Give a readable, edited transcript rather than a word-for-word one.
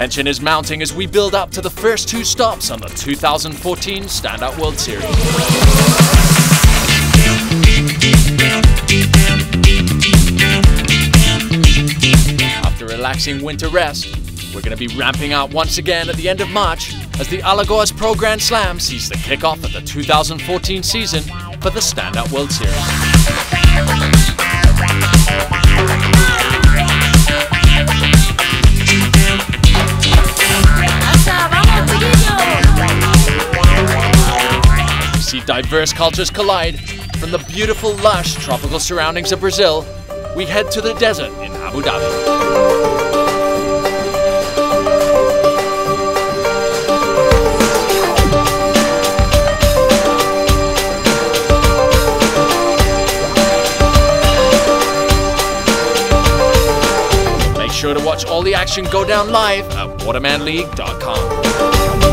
tension is mounting as we build up to the first two stops on the 2014 Standout World Series. After a relaxing winter rest, we're going to be ramping out once again at the end of March as the Alagoas Pro Grand Slam sees the kickoff of the 2014 season for the Standout World Series. We see diverse cultures collide. From the beautiful, lush, tropical surroundings of Brazil, we head to the desert in Abu Dhabi. Make sure to watch all the action go down live at watermanleague.com.